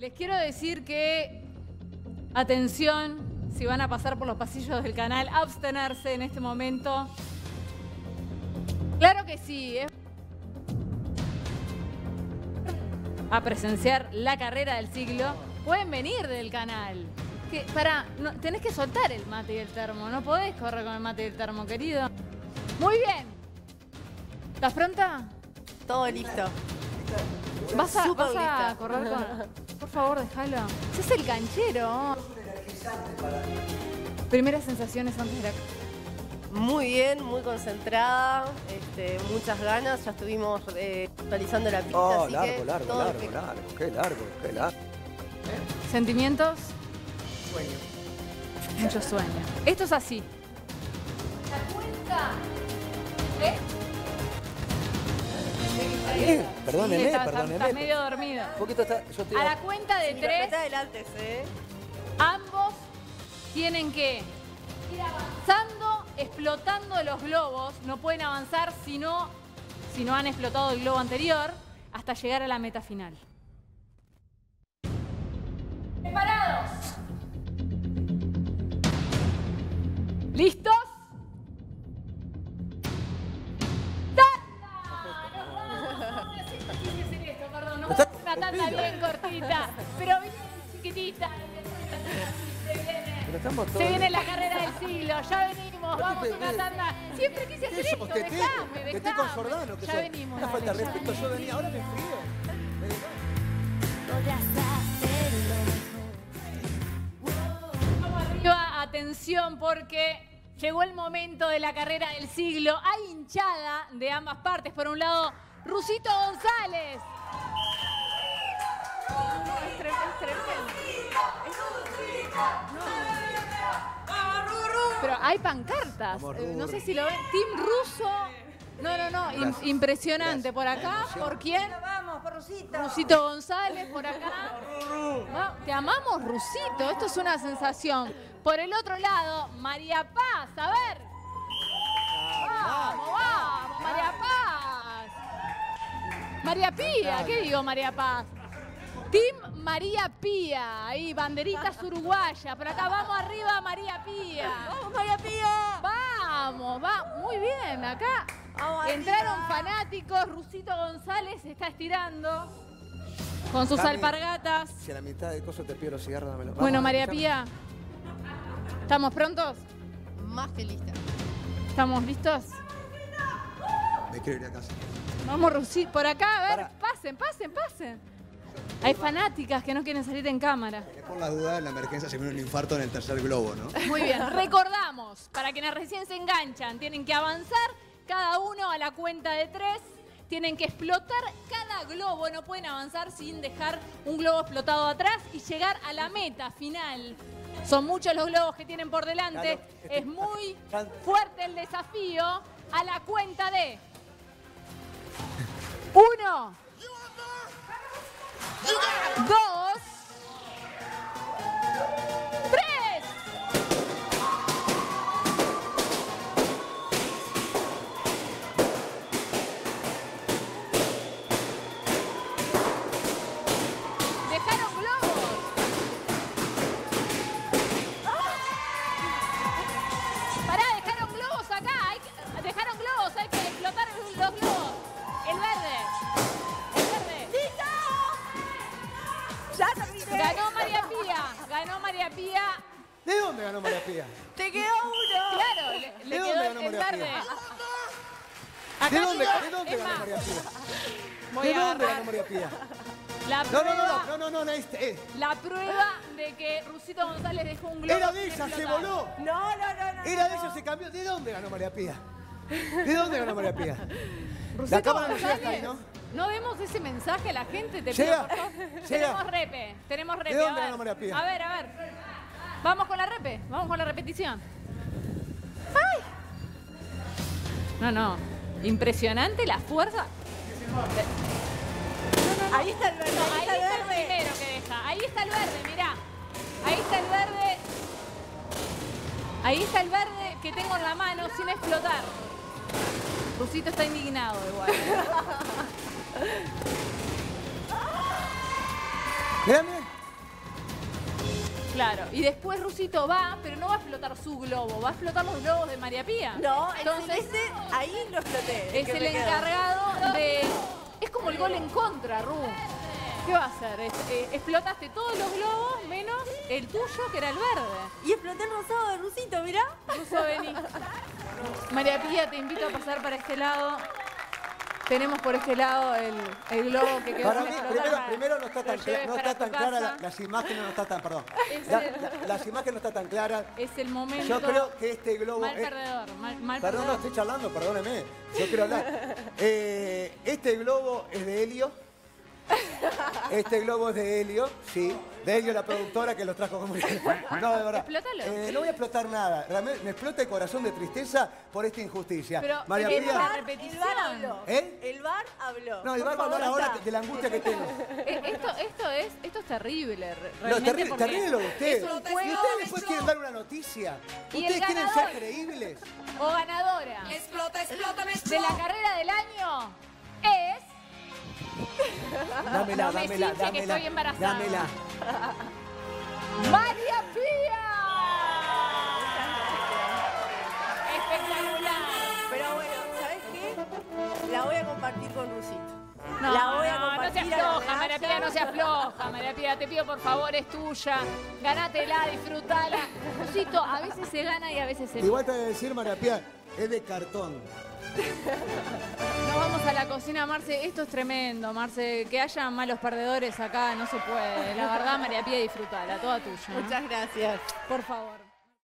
Les quiero decir que, atención, si van a pasar por los pasillos del canal, abstenerse en este momento. Claro que sí, a presenciar la carrera del siglo, pueden venir del canal. No, tenés que soltar el mate y el termo, no podés correr con el mate y el termo, querido. Muy bien. ¿Estás pronta? Todo listo. ¿Vas a correr con...? Por favor, déjalo. Ese es el canchero. Primeras sensaciones antes de la... Muy bien, muy concentrada, muchas ganas. Ya estuvimos actualizando la pista. Oh, así largo, que largo, todo largo, largo. Qué largo, qué largo. ¿Sentimientos? Sueño. Mucho sueño. Esto es así. ¿La cuenta? Perdóneme, Estás perdóneme. medio dormido. Un poquito está, yo estoy... A la cuenta de tres, Está adelante, ambos tienen que ir avanzando, explotando los globos. No pueden avanzar si no han explotado el globo anterior hasta llegar a la meta final. ¿Preparados? ¿Listos? No fue una tanda bien cortita, pero bien chiquitita. Se viene la carrera del siglo, ya venimos, vamos a una tanda. Siempre quise hacer esto, dejame. Que estoy con Jordano, que ya soy... venimos. Una falta de respeto, yo venía, ahora me enfrío. Vamos arriba, atención, porque llegó el momento de la carrera del siglo. Hay hinchada de ambas partes. Por un lado, Rusito González. Es tremendo. Pero hay pancartas. No sé si lo ven. Team Ruso. No. Impresionante. Gracias. Por acá, ¿por quién? Vamos, por Rusito. Rusito González, por acá. Te amamos, Rusito. Esto es una sensación. Por el otro lado, María Paz. A ver. Vamos, María Paz. María Pía. ¿Qué digo, María Paz? Team María Pía. Ahí, banderitas uruguayas. Por acá, vamos arriba, María Pía. ¡Vamos, María Pía! Vamos, muy bien. Acá entraron fanáticos. Rusito González se está estirando con sus alpargatas. Si a la mitad de cosas te pido los cigarros, dámelo. Bueno, María Pía, ¿estamos prontos? Más que lista. ¿Estamos listos? Me quiero ir a casa. Vamos, Rusito. Por acá, a ver, Para. pasen. Hay fanáticas que no quieren salir en cámara. Por la duda, en la emergencia se viene un infarto en el tercer globo, ¿no? Muy bien, recordamos, para quienes recién se enganchan, tienen que avanzar cada uno a la cuenta de 3. Tienen que explotar cada globo, no pueden avanzar sin dejar un globo explotado atrás y llegar a la meta final. Son muchos los globos que tienen por delante, es muy fuerte el desafío. A la cuenta de 1, 2, 3. Dejaron globos. Pará, dejaron globos acá. Dejaron globos, hay que explotar los globos. El verde. ¡Ya terminé! Ganó María Pía. ¿De dónde ganó María Pía? ¡Te quedó uno! Claro, le ¿De quedó dónde el ganó María verde. Pía? Acá ¿De dónde llegó- ganó es más, María Pía? voy ¿De a dónde agarrar ganó María Pía? la prueba, No, la prueba de que Rusito González dejó un globo. Era de sin ella, se explotar. voló. No. Era de ella, se cambió. ¿De dónde ganó María Pía? ¿De dónde ganó María Pía? Rusito La cámara no llega hasta González, ahí, ¿no? no demos ese mensaje a la gente, te Llega, pido, por favor. llega. Tenemos repe. ¿De dónde a ver. ganó María Pía? A ver. Vamos con la repe, vamos con la repetición. ¡Ay! No. Impresionante la fuerza. Ahí está el verde, Ahí está el primero que deja. Ahí está el verde, mirá. Ahí está el verde. Ahí está el verde que tengo en la mano sin explotar. Rusito está indignado igual. Mírame. Claro, y después Rusito va, pero no va a explotar su globo, va a explotar los globos de María Pía. No, entonces ahí lo exploté. es el encargado de... Es como el gol en contra, Ru. ¿Qué va a hacer? Explotaste todos los globos menos el tuyo, que era el verde. Y exploté el rosado de Rusito, mirá. Ruso, vení. María Pía, te invito a pasar para este lado. Tenemos por este lado el globo que quedó Para sin mí, explotar. primero no está tan, Lo lleves no para está tu tan clara, casa. las imágenes no están tan, perdón. Es Las imágenes no están tan claras. Es el momento. Yo creo que este globo... Mal perdedor, mal Perdón, no perdedor. estoy charlando, perdóneme. Yo quiero hablar. Este globo es de Helio. Este globo es de Helio, sí. De Helio, la productora que los trajo como... No, de verdad. Explótalo. No voy a explotar nada. Realmente me explota el corazón de tristeza por esta injusticia. Pero, María el Pía... bar- El repetición. bar habló. ¿Eh? El bar habló. No, el bar va a Por hablar favor, ahora está. de la angustia que tengo. Esto es terrible. No, Realmente porque terrible lo de ustedes. es un Y juego ustedes después quieren dar una noticia. Y el Ustedes quieren ganador. ser creíbles. o ganadora Explota, explota, me de la carrera del año es... Dámela, No me dámela, cinche que dámela. estoy embarazada. Dámela. ¡María Pía! Espectacular. Pero bueno, ¿sabes qué? La voy a compartir con Rusito. No, La voy a no se compartir a la afloja, María Pía, no se afloja, María Pía, te pido por favor, es tuya, ganátela, disfrutala. Rusito, a veces se gana y a veces se Igual te voy a decir, María Pía, es de cartón. Nos vamos a la cocina, Marce, esto es tremendo, Marce, que haya malos perdedores acá no se puede. La verdad, María Pía, disfrutala, toda tuya. Muchas gracias. Por favor.